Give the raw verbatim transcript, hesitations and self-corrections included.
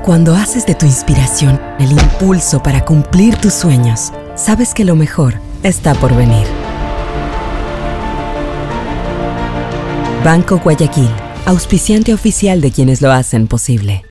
Cuando haces de tu inspiración el impulso para cumplir tus sueños, sabes que lo mejor está por venir. Banco Guayaquil, auspiciante oficial de quienes lo hacen posible.